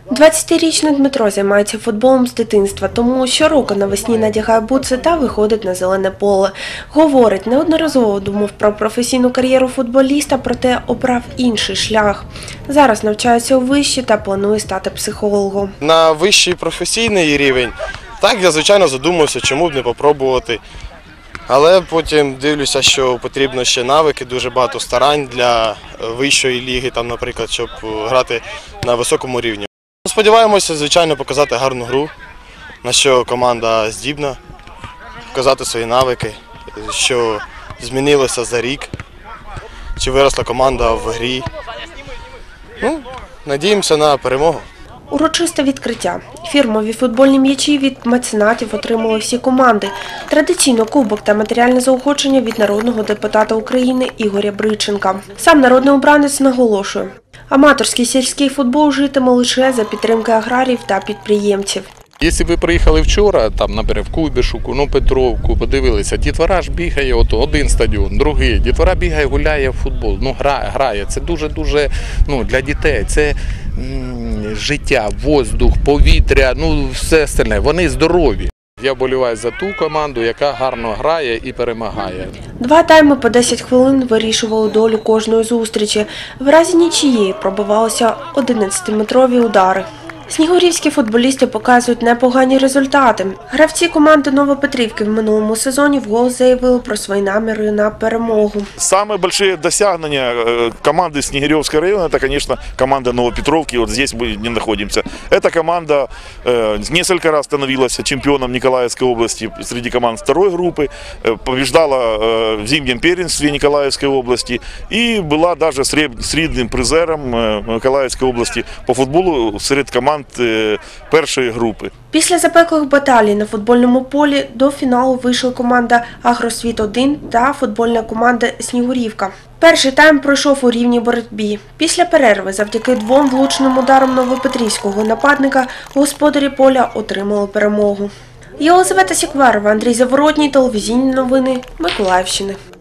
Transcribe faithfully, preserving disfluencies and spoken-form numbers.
двадцятирічний Дмитро займається футболом з дитинства, тому щороку навесні надягає бутси та виходить на зелене поле. Говорить, неодноразово думав про професійну кар'єру футболіста, проте обрав інший шлях. Зараз навчається у виші та планує стати психологом. На вищий професійний рівень, так, я звичайно задумався, чому б не попробувати. Але потім дивлюся, що потрібно ще навики, дуже багато старань для вищої ліги, там, наприклад, щоб грати на високому рівні. Сподіваємося, звичайно, показати гарну гру, на що команда здібна, показати свої навики, що змінилося за рік, чи виросла команда в грі. Ну, надіємося на перемогу. Урочисте відкриття. Фірмові футбольні м'ячі від меценатів отримали всі команди. Традиційно кубок та матеріальне заохочення від народного депутата України Ігоря Бриченка. Сам народний обранець наголошує, аматорський сільський футбол житиме лише за підтримки аграріїв та підприємців. Якщо ви приїхали вчора, там, наприклад, в Куйбишевку, ну, Петровку, подивилися, дітвора ж бігає, от, один стадіон, другий, дітвора бігає, гуляє в футбол, ну, грає, грає. Це дуже-дуже, ну, для дітей, це м, життя, воздух, повітря, ну, все остальне, вони здорові. Я вболіваю за ту команду, яка гарно грає і перемагає. Два тайми по десять хвилин вирішували долю кожної зустрічі. В разі нічиєї пробивалися одинадцятиметрові удари. Снігурівські футболісти показують непогані результати. Гравці команди Новопетрівки в минулому сезоні вголос заявили про свої наміри на перемогу. Самые большие достижения команды Снегиревского района – это, конечно, команда Новопетровки. Вот здесь мы не находимся. Эта команда несколько раз становилась чемпионом Николаевской области среди команд второй группы, побеждала в зимнем первенстве Николаевской области и была даже средним призером Николаевской области по футболу среди команд першої групи. Після запеклих баталій на футбольному полі до фіналу вийшла команда «Агросвіт один» та футбольна команда «Снігурівка». Перший тайм пройшов у рівній боротьбі. Після перерви завдяки двом влучним ударам новопетрівського нападника господарі поля отримали перемогу. Єлизавета Сікварова, Андрій Заворотній, телевізійні новини Миколаївщини.